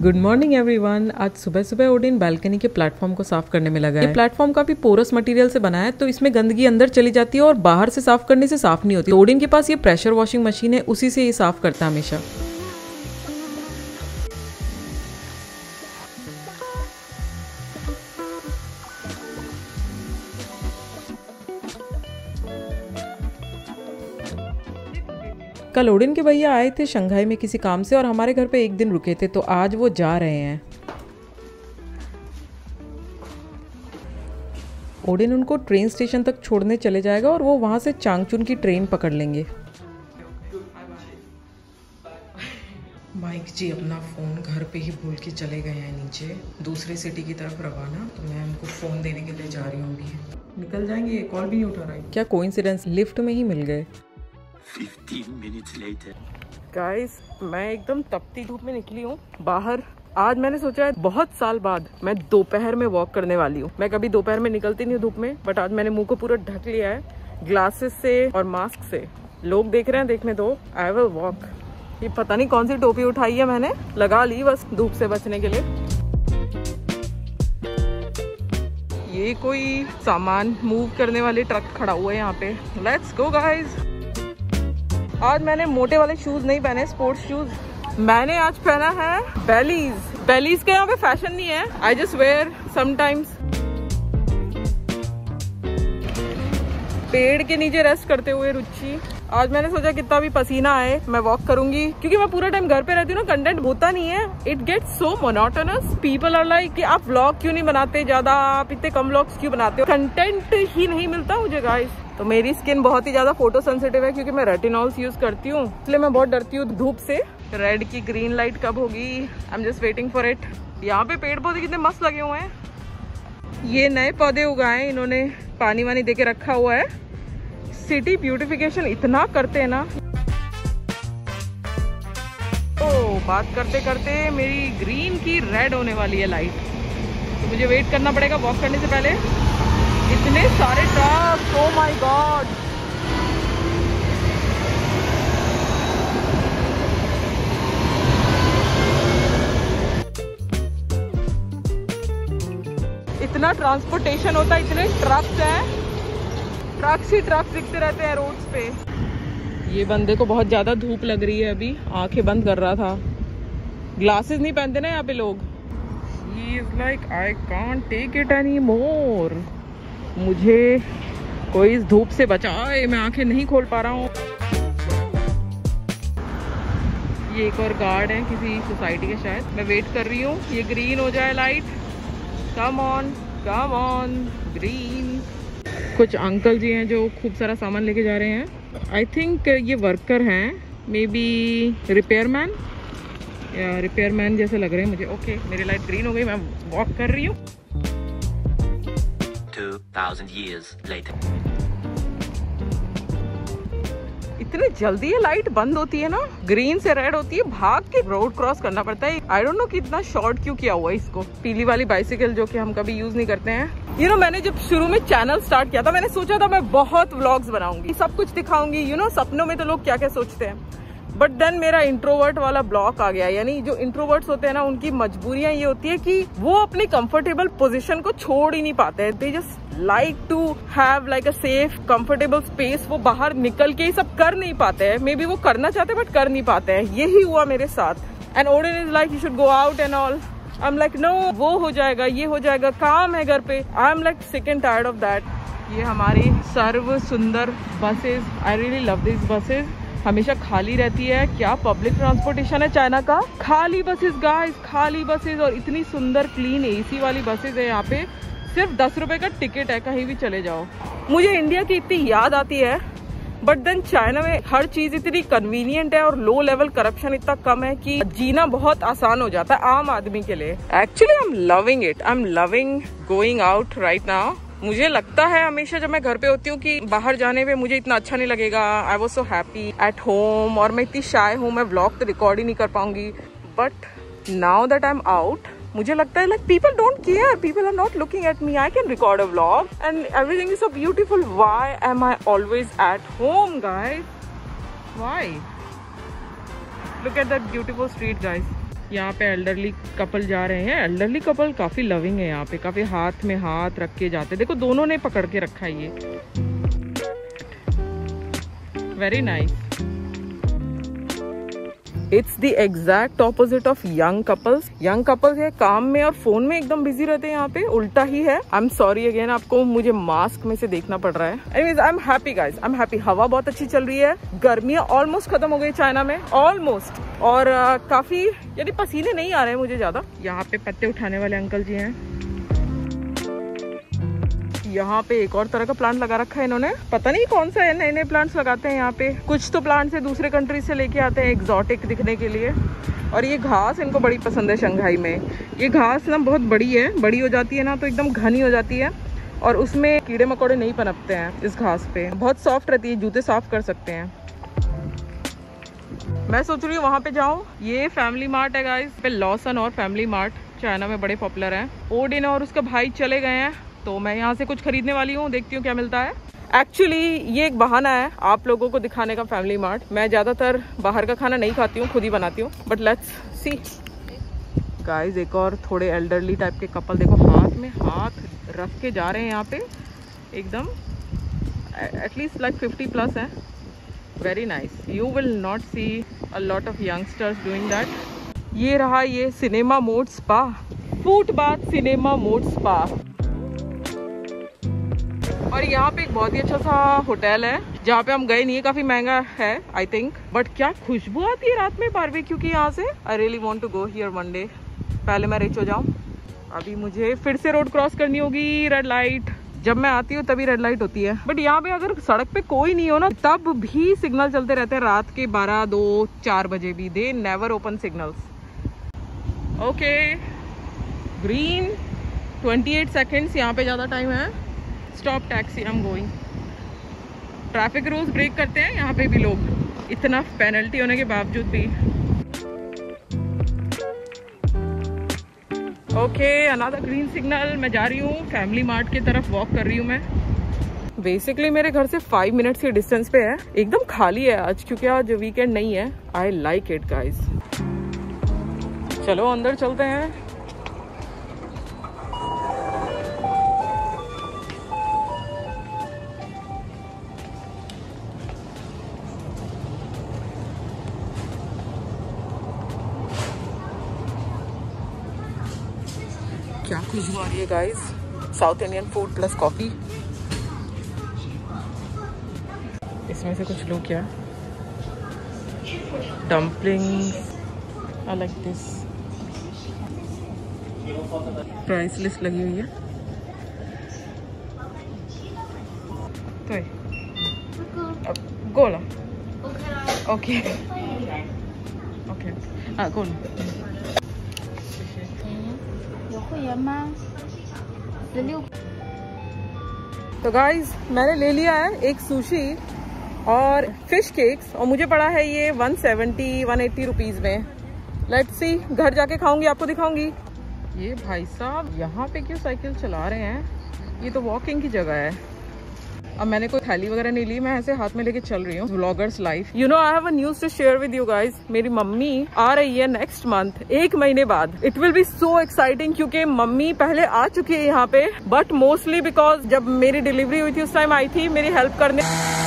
Good morning everyone. आज सुबह सुबह ओडिन बालकनी के प्लेटफॉर्म को साफ करने में लगा है। ये प्लेटफॉर्म काफी पोरस मटेरियल से बना है, तो इसमें गंदगी अंदर चली जाती है और बाहर से साफ करने से साफ नहीं होती। ओडिन के पास ये प्रेशर वॉशिंग मशीन है, उसी से ये साफ करता है हमेशा। कल ओडिन के भैया आए थे शंघाई में किसी काम से और हमारे घर पे एक दिन रुके थे, तो आज वो जा रहे हैं। ओडिन उनको ट्रेन स्टेशन तक छोड़ने चले जाएगा और वो वहाँ से चांगचुन की ट्रेन पकड़ लेंगे। माइक जी अपना फ़ोन घर पे ही भूल के चले गए हैं नीचे, दूसरे सिटी की तरफ रवाना। तो मैं उनको फ़ोन देने के लिए जा रही हूँ अभी। निकल जाएंगे, कॉल भी नहीं उठा रहा है। क्या कोइंसिडेंस, लिफ्ट में ही मिल गए। 15 minutes later. गाइस, मैं एकदम तपती धूप में निकली हूँ बाहर। आज मैंने सोचा है बहुत साल बाद मैं दोपहर में वॉक करने वाली हूँ। मैं कभी दोपहर में निकलती नहीं हूँ धूप में, बट आज मैंने मुंह को पूरा ढक लिया है ग्लासेस से और मास्क से। लोग देख रहे हैं, देखने दो। I will walk. ये पता नहीं कौन सी टोपी उठाई है मैंने, लगा ली बस धूप से बचने के लिए। ये कोई सामान मूव करने वाले ट्रक खड़ा हुआ है यहाँ पे। Let's go guys. आज मैंने मोटे वाले शूज नहीं पहने, स्पोर्ट्स शूज। मैंने आज पहना है बेलीज। बेलीज के यहाँ पे फैशन नहीं है, आई जस्ट वेयर समटाइम्स। पेड़ के नीचे रेस्ट करते हुए रुचि। आज मैंने सोचा कितना भी पसीना आए मैं वॉक करूंगी, क्योंकि मैं पूरा टाइम घर पे रहती हूँ ना, कंटेंट होता नहीं है। It gets so monotonous. People are like कि आप व्लॉग क्यों नहीं बनाते ज्यादा, आप इतने कम व्लॉग्स क्यों बनाते हो। कंटेंट ही नहीं मिलता मुझे गाइस। तो मेरी स्किन बहुत ही ज्यादा फोटो सेंसिटिव है, क्योंकि मैं रेटिनॉल्स यूज करती हूँ, इसलिए मैं बहुत डरती हूँ धूप से। रेड की ग्रीन लाइट कब होगी, I am just waiting for it. यहाँ पे पेड़ पौधे कितने मस्त लगे हुए हैं। ये नए पौधे उगाए इन्होंने, पानी वानी दे के रखा हुआ है। सिटी ब्यूटिफिकेशन इतना करते हैं ना। ओ, बात करते करते मेरी ग्रीन की रेड होने वाली है लाइट, तो मुझे वेट करना पड़ेगा वॉक करने से पहले। इतने सारे ट्रक, ओ माय गॉड। इतना ट्रांसपोर्टेशन होता है, इतने ट्रक्स हैं, ट्रक्स ही ट्रक्स दिखते रहते हैं रोड्स पे। ये बंदे को बहुत ज्यादा धूप लग रही है, अभी आंखें बंद कर रहा था। ग्लासेस नहीं पहनते ना यहाँ पे लोग। He is like I can't take it any more. मुझे कोई इस धूप से बचाए, मैं आंखें नहीं खोल पा रहा हूँ। ये एक और गार्ड है किसी सोसाइटी के शायद। मैं वेट कर रही हूँ ये ग्रीन हो जाए लाइट। Come on green. कुछ अंकल जी हैं जो खूब सारा सामान लेके जा रहे हैं। आई थिंक ये वर्कर हैं, मे बी रिपेयरमैन या रिपेयरमैन जैसे लग रहे हैं मुझे। ओके, मेरी लाइट ग्रीन हो गई, मैं वॉक कर रही हूँ। 2000 years later. इतनी जल्दी ये लाइट बंद होती है ना, ग्रीन से रेड होती है, भाग के रोड क्रॉस करना पड़ता है। आई डोंट नो कि इतना शॉर्ट क्यों किया हुआ है इसको। पीली वाली बाइसिकल जो कि हम कभी यूज नहीं करते हैं। यू नो, मैंने जब शुरू में चैनल स्टार्ट किया था, मैंने सोचा था मैं बहुत व्लॉग्स बनाऊंगी, सब कुछ दिखाऊंगी। यू नो, सपनों में तो लोग क्या क्या सोचते हैं। बट देन मेरा इंट्रोवर्ट वाला ब्लॉक आ गया। यानी जो इंट्रोवर्ट्स होते हैं ना, उनकी मजबूरियां ये होती है कि वो अपनी कंफर्टेबल पोजीशन को छोड़ ही नहीं पाते हैं। They just like to have like a safe comfortable space. वो बाहर निकल के ही सब कर नहीं पाते हैं। मे बी वो करना चाहते हैं बट कर नहीं पाते हैं। यही हुआ मेरे साथ। And Odin is like you should go out and all. I am like no, वो हो जाएगा, ये हो जाएगा, काम है घर पे। I am like sick and tired of that. ये हमारी सर्व सुंदर buses, I really love this buses. हमेशा खाली रहती है। क्या पब्लिक ट्रांसपोर्टेशन है चाइना का। खाली बसेस गाइस, खाली बसेस, और इतनी सुंदर क्लीन एसी वाली बसेस है यहाँ पे। सिर्फ 10 रुपए का टिकट है, कहीं भी चले जाओ। मुझे इंडिया की इतनी याद आती है, बट देन चाइना में हर चीज इतनी कन्वीनियंट है और लो लेवल करप्शन इतना कम है कि जीना बहुत आसान हो जाता है आम आदमी के लिए। Actually I am loving it. I am loving going out right now. मुझे लगता है हमेशा जब मैं घर पे होती हूँ कि बाहर जाने पे मुझे इतना अच्छा नहीं लगेगा। I was so happy at home, और मैं इतनी शाय हूँ, मैं व्लॉग तो रिकॉर्ड ही नहीं कर पाऊंगी। But now that I am out, मुझे लगता है like people don't care, people are not looking at me, I can record a vlog and everything is so beautiful. Why am I always at home guys, why? Look at that beautiful street guys. यहाँ पे elderly couple जा रहे हैं। Elderly couple काफी loving है यहाँ पे, काफी हाथ में हाथ रख के जाते हैं। देखो दोनों ने पकड़ के रखा है ये, very nice. It's the exact opposite of young couples. Young couples है काम में और फोन में एकदम बिजी रहते हैं, यहाँ पे उल्टा ही है। आई एम सॉरी अगेन, आपको मुझे मास्क में से देखना पड़ रहा है। Anyways I am happy guys, I am happy. हवा बहुत अच्छी चल रही है, गर्मियां ऑलमोस्ट खत्म हो गई चाइना में, ऑलमोस्ट। और काफी यानी पसीने नहीं आ रहे हैं मुझे ज्यादा। यहाँ पे पत्ते उठाने वाले अंकल जी हैं। यहाँ पे एक और तरह का प्लांट लगा रखा है इन्होंने, पता नहीं कौन सा है। नए नए प्लांट्स लगाते हैं यहाँ पे। कुछ तो प्लांट्स है दूसरे कंट्री से लेके आते हैं एग्जॉटिक दिखने के लिए। और ये घास इनको बड़ी पसंद है शंघाई में। ये घास ना बहुत बड़ी है, बड़ी हो जाती है ना तो एकदम घनी हो जाती है और उसमें कीड़े मकोड़े नहीं पनपते हैं। इस घास पे बहुत सॉफ्ट रहती है, जूते साफ कर सकते हैं। मैं सोच रही हूँ वहाँ पे जाऊँ। ये फैमिली मार्ट है गाइस, पे लॉसन और फैमिली मार्ट चाइना में बड़े पॉपुलर हैं। ओडिन और उसका भाई चले गए हैं तो मैं यहाँ से कुछ खरीदने वाली हूँ, देखती हूँ क्या मिलता है। एक्चुअली ये एक बहाना है आप लोगों को दिखाने का फैमिली मार्ट। मैं ज्यादातर बाहर का खाना नहीं खाती हूँ, खुद ही बनाती हूँ। बट लेट्स सी गाइस, एक और थोड़े एल्डरली टाइप के कपल देखो हाथ में हाथ रख के जा रहे हैं यहाँ पे, एकदम एटलीस्ट लाइक 50+ है। Very nice. You will not see a lot of youngsters doing that. ये रहा ये cinema mode spa, foot bath cinema mode spa. और यहाँ पे एक बहुत ही अच्छा सा होटल है जहाँ पे हम गए नहीं है, काफी महंगा है आई थिंक। बट क्या खुशबू आती है रात में बारबेक्यू की यहाँ से। I really want to go here one day. पहले मैं रिच हो जाऊँ। अभी मुझे फिर से रोड क्रॉस करनी होगी, रेड लाइट। जब मैं आती हूँ तभी रेड लाइट होती है। बट यहाँ पे अगर सड़क पे कोई नहीं हो ना तब भी सिग्नल चलते रहते हैं, रात के 12, 2, 4 बजे भी। They never open signals. Okay green 28 seconds, यहाँ पे ज्यादा टाइम है। Stop taxi, I am going. Traffic rules break करते हैं यहाँ पे भी लोग, इतना पेनल्टी होने के बावजूद भी। Okay another green signal. मैं जा रही हूँ फैमिली मार्ट की तरफ, वॉक कर रही हूँ मैं। बेसिकली मेरे घर से 5 मिनट्स के डिस्टेंस पे है। एकदम खाली है आज क्योंकि आज वीकेंड नहीं है। I like it guys. चलो अंदर चलते हैं। क्या खुशबू आ रही है guys, South Indian food plus coffee. इसमें से कुछ लो क्या, dumplings, I like this. Price list लगी हुई है तो अब गोला। ओके ओके हाँ गोला। तो गाइज मैंने ले लिया है एक सुशी और फिश केक्स और मुझे पड़ा है ये 170-180 रुपीज में। लेट्स सी, घर जाके खाऊंगी, आपको दिखाऊंगी। ये भाई साहब यहाँ पे क्यों साइकिल चला रहे हैं, ये तो वॉकिंग की जगह है। अब मैंने कोई थैली वगैरह नहीं ली, मैं ऐसे हाथ में लेके चल रही हूँ। Vloggers life. You know I have a news to share with you guys. मेरी मम्मी आ रही है नेक्स्ट मंथ, 1 महीने बाद। It will be so exciting क्योंकि मम्मी पहले आ चुकी है यहाँ पे, बट मोस्टली बिकॉज जब मेरी डिलीवरी हुई थी उस टाइम आई थी मेरी हेल्प करने।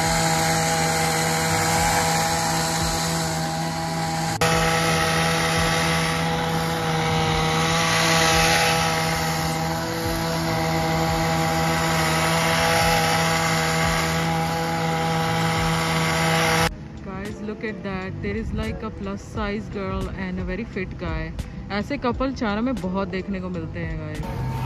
Look at that, there is like a plus size girl and a very fit guy. ऐसे कपल चाइना में बहुत देखने को मिलते हैं guys.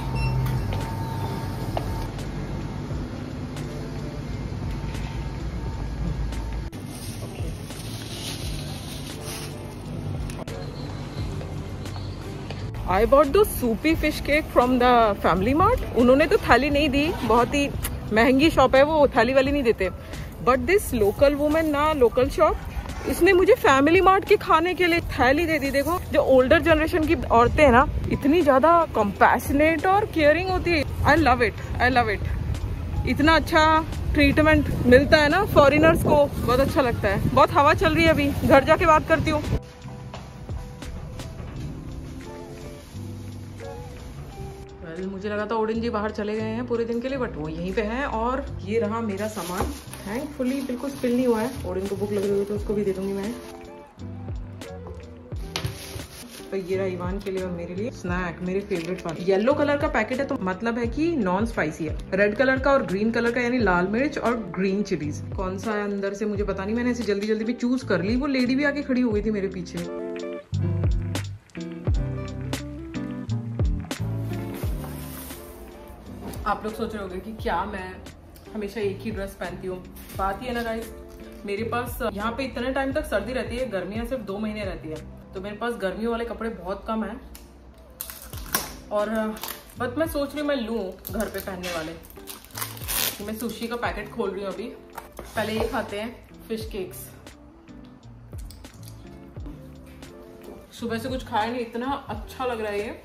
I bought the soupy fish cake from the family mart. उन्होंने तो थाली नहीं दी, बहुत ही महंगी शॉप है वो, थाली वाली नहीं देते। बट दिस लोकल वुमेन ना, लोकल शॉप, इसने मुझे फैमिली मार्ट के खाने के लिए थैली दे दी। देखो जो ओल्डर जनरेशन की औरतें हैं ना, इतनी ज्यादा कंपैशनेट और केयरिंग होती है। I love it, I love it. इतना अच्छा ट्रीटमेंट मिलता है ना फॉरेनर्स को, बहुत अच्छा लगता है। बहुत हवा चल रही है, अभी घर जाके बात करती हूँ। कल मुझे लगा था ओडिन जी बाहर चले गए हैं पूरे दिन के लिए, बट वो यहीं पे हैं। और ये रहा मेरा सामान, थैंकफुली बिल्कुल स्पिल नहीं हुआ है। ओडिन को भूख लग रही हो तो उसको भी दे दूंगी मैं। तो ये रहा इवान के लिए और मेरे लिए स्नैक, मेरे फेवरेट वाला। येलो कलर का पैकेट है तो मतलब है कि नॉन स्पाइसी है। रेड कलर का और ग्रीन कलर का, यानी लाल मिर्च और ग्रीन चिलीज। कौन सा है अंदर से मुझे पता नहीं, मैंने ऐसे जल्दी जल्दी में चूज कर ली। वो लेडी भी आके खड़ी हो गई थी मेरे पीछे। आप लोग सोच रहे होंगे कि क्या मैं हमेशा एक ही ड्रेस पहनती हूँ। बात ये ना गाइस, मेरे पास यहाँ पे इतने टाइम तक सर्दी रहती है, गर्मियाँ सिर्फ 2 महीने रहती है, तो मेरे पास गर्मियों वाले कपड़े बहुत कम हैं। और बट मैं सोच रही हूँ मैं लूँ घर पे पहनने वाले। मैं सुशी का पैकेट खोल रही हूँ अभी। पहले ये खाते हैं फिश केक्स। सुबह से कुछ खाया नहीं, इतना अच्छा लग रहा है ये।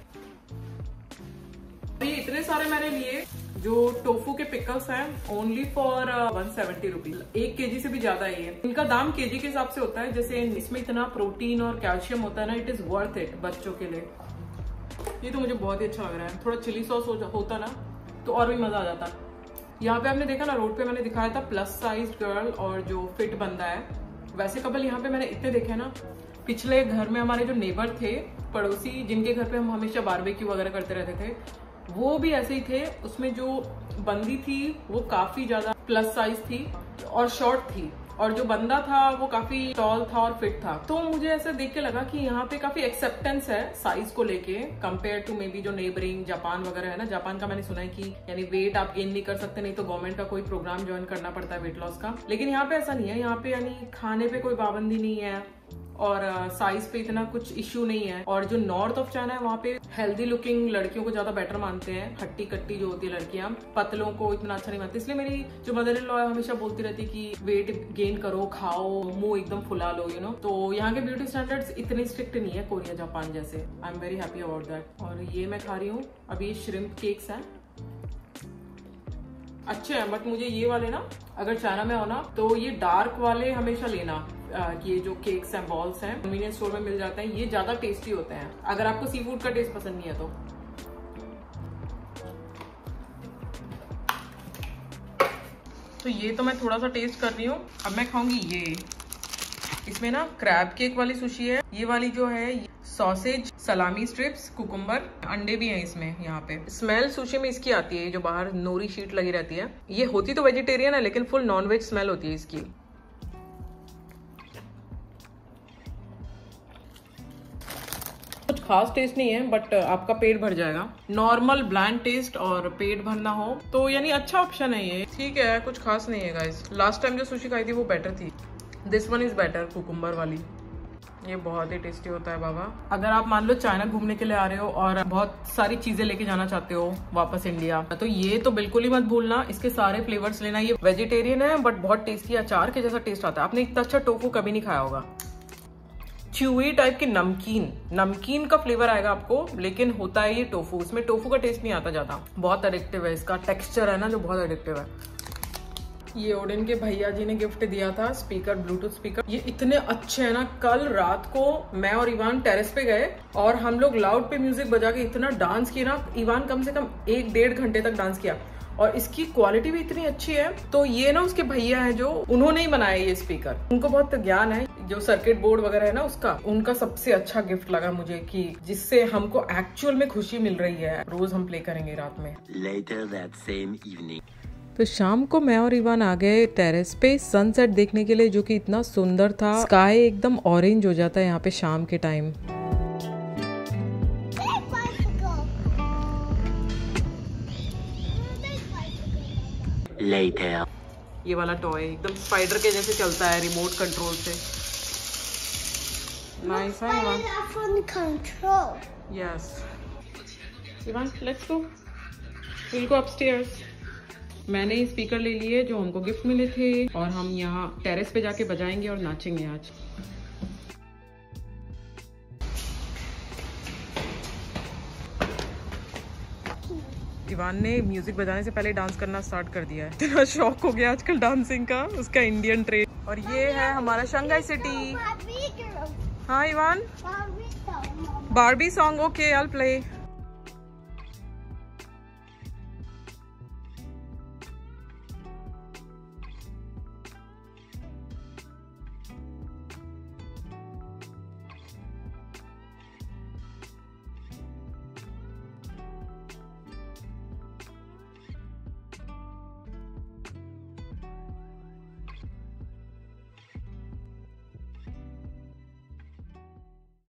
इतने सारे मैंने लिए जो टोफू के पिकल्स हैं, ओनली फॉर 170 रुपीज। 1 kg से भी ज्यादा है ये। इनका दाम kg के हिसाब से होता है, जैसे इसमें इतना प्रोटीन और कैल्शियम होता है ना, इट इज वर्थ इट बच्चों के लिए। ये तो मुझे बहुत ही अच्छा लग रहा है। थोड़ा चिली सॉस होता ना तो और भी मजा आ जाता। यहाँ पे आपने देखा ना, रोड पे मैंने दिखाया था प्लस साइज गर्ल और जो फिट बंदा है, वैसे कपल यहाँ पे मैंने इतने देखे ना। पिछले घर में हमारे जो नेबर थे, पड़ोसी, जिनके घर पे हम हमेशा बारबेक्यू वगैरह करते रहते थे, वो भी ऐसे ही थे। उसमें जो बंदी थी वो काफी ज्यादा प्लस साइज थी और शॉर्ट थी, और जो बंदा था वो काफी टॉल था और फिट था। तो मुझे ऐसा देख के लगा कि यहाँ पे काफी एक्सेप्टेंस है साइज को लेके, कंपेयर टू मे बी जो नेबरिंग जापान वगैरह है ना। जापान का मैंने सुना है कि यानी वेट आप गेन नहीं कर सकते, नहीं तो गवर्नमेंट का कोई प्रोग्राम ज्वाइन करना पड़ता है वेट लॉस का। लेकिन यहाँ पे ऐसा नहीं है। यहाँ पे यानी खाने पे कोई पाबंदी नहीं है और साइज पे इतना कुछ इश्यू नहीं है। और जो नॉर्थ ऑफ चाइना है वहाँ पे हेल्दी लुकिंग लड़कियों को ज्यादा बेटर मानते हैं। हट्टी कट्टी जो होती है लड़कियां, पतलों को इतना अच्छा नहीं मानते। इसलिए मेरी जो मदर इन लॉ है हमेशा बोलती रहती है कि वेट गेन करो, खाओ, मुंह एकदम फुला लो, यू नो। तो यहाँ के ब्यूटी स्टैंडर्ड्स इतने स्ट्रिक्ट नहीं है कोरिया जापान जैसे। I am very happy about that. और ये मैं खा रही हूँ अभी, श्रिम्प केक्स हैं, अच्छे हैं। बट मुझे ये वाले ना, अगर चाइना में हो ना तो ये डार्क वाले हमेशा लेना। ये जो केक्स हैं, बॉल्स हैं, कन्वीनियंस स्टोर में मिल जाते हैं। ये ज्यादा टेस्टी होते हैं अगर आपको सी फूड का टेस्ट पसंद नहीं है तो ये तो मैं थोड़ा सा टेस्ट कर रही हूँ। अब मैं खाऊंगी ये। इसमें ना क्रैब केक वाली सुशी है, ये वाली जो है सॉसेज, सलामी स्ट्रिप्स, कुकुम्बर, अंडे भी हैं इसमें। यहाँ पे स्मेल सुशी में इसकी आती है, जो बाहर नोरी शीट लगी रहती है। ये होती तो वेजिटेरियन है लेकिन फुल नॉन वेज स्मेल होती है इसकी। कुछ खास टेस्ट नहीं है बट आपका पेट भर जाएगा। नॉर्मल ब्लैंड टेस्ट और पेट भरना हो तो यानी अच्छा ऑप्शन है ये। ठीक है, कुछ खास नहीं है गाइस। लास्ट टाइम जो सुशी खाई थी वो बेटर थी। This one is better, cucumber वाली। ये बहुत ही टेस्टी होता है बाबा। अगर आप मान लो चाइना घूमने के लिए आ रहे हो और बहुत सारी चीजें लेके जाना चाहते हो वापस इंडिया, तो ये तो बिल्कुल ही मत भूलना, इसके सारे फ्लेवर्स लेना। ये वेजिटेरियन है बट बहुत टेस्टी, अचार के जैसा टेस्ट आता है। आपने इतना अच्छा टोफू कभी नहीं खाया होगा। च्यूई टाइप की नमकीन का फ्लेवर आएगा आपको, लेकिन होता है ये टोफू। इसमें टोफू का टेस्ट नहीं आता ज्यादा। बहुत एडिक्टिव है, इसका टेक्सचर है ना जो बहुत एडिक्टिव है। ये ओडिन के भैया जी ने गिफ्ट दिया था स्पीकर, ब्लूटूथ स्पीकर। ये इतने अच्छे हैं ना। कल रात को मैं और इवान टेरेस पे गए और हम लोग लाउड पे म्यूजिक बजा के इतना डांस किया ना। इवान कम से कम 1-1.5 घंटे तक डांस किया और इसकी क्वालिटी भी इतनी अच्छी है। तो ये ना उसके भैया हैं जो, उन्होंने ही बनाया ये स्पीकर। उनको बहुत ज्ञान है जो सर्किट बोर्ड वगैरह है ना उसका। उनका सबसे अच्छा गिफ्ट लगा मुझे कि जिससे हमको एक्चुअल में खुशी मिल रही है। रोज हम प्ले करेंगे रात में। Later that same evening. तो शाम को मैं और इवान आ गए टेरेस पे सनसेट देखने के लिए, जो कि इतना सुंदर था। स्काई एकदम ऑरेंज हो जाता है यहाँ पे शाम के टाइम। Later. ये वाला टॉय एकदम स्पाइडर के जैसे चलता है रिमोट कंट्रोल से। नाइस है Ivan. Yes Ivan, let's go, will go upstairs. मैंने स्पीकर ले लिए जो हमको गिफ्ट मिले थे और हम यहाँ टेरेस पे जाके बजाएंगे और नाचेंगे आज। इवान ने म्यूजिक बजाने से पहले डांस करना स्टार्ट कर दिया है। इतना शौक हो गया आजकल डांसिंग का, उसका इंडियन ट्रेड। और ये है हमारा शंघाई सिटी। हाँ Ivan, Barbie song, okay I will play.